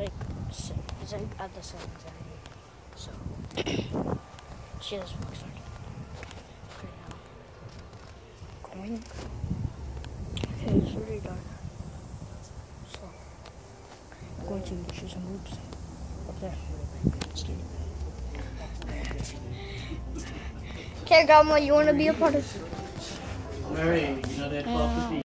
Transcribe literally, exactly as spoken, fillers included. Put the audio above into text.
like it's like at the same anxiety. So she has work started. Okay, now going. Okay, it's really dark. So I'm going to shoot some boobs up there. Just kidding. Okay, Gamma, you want to be a part of? Mary, you know that twelve fifteen.